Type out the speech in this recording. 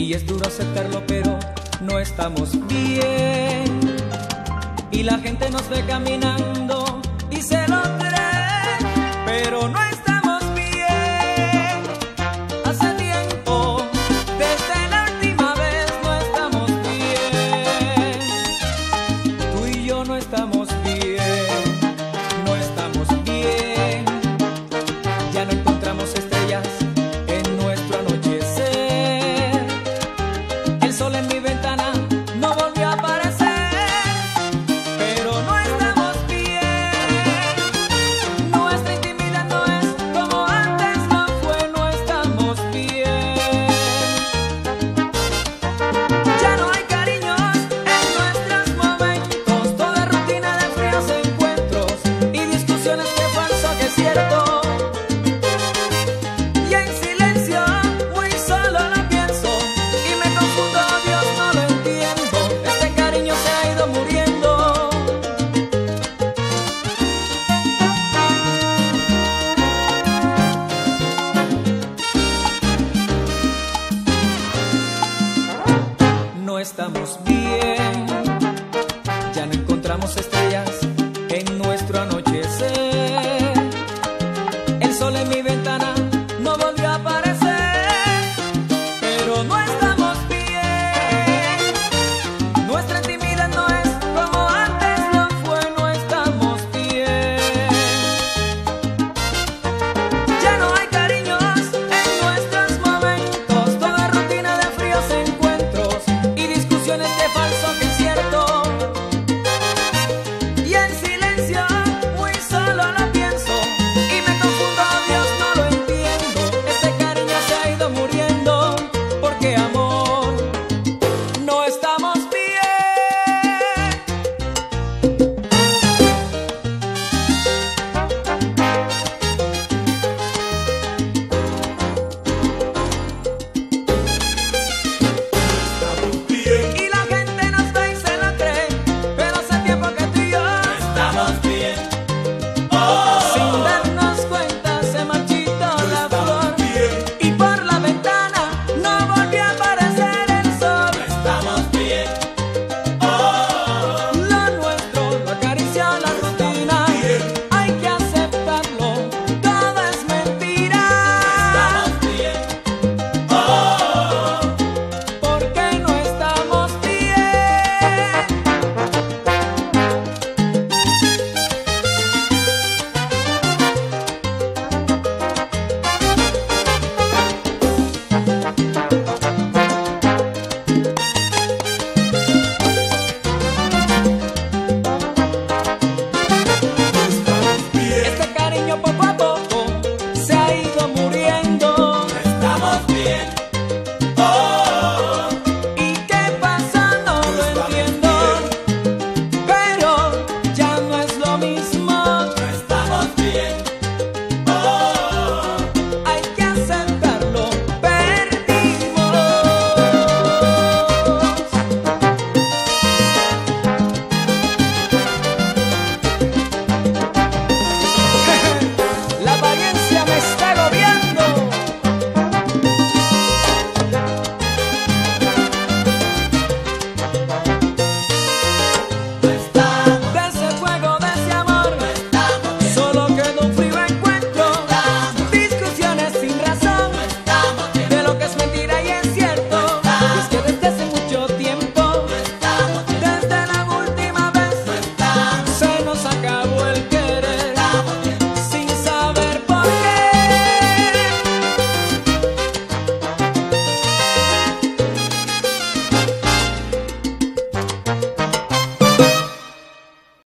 Y es duro aceptarlo, pero no estamos bien. Y la gente nos ve caminando y se lo cree, pero no estamos bien. Hace tiempo, desde la última vez, no estamos bien. Tú y yo no estamos bien, no estamos bien. Ya no encontramos estrellas en nuestro anochecer. El sol en mi ventana no volvió a aparecer, pero no estamos bien. Nuestra intimidad no es como antes lo fue, no estamos bien. Ya no hay cariños en nuestros momentos, toda rutina de fríos encuentros y discusiones de falso que es cierto. Y en silencio, muy solo lo pienso y me confundo, Dios, no lo entiendo. Este cariño se ha ido muriendo. No estamos bien, ya no encontramos estrellas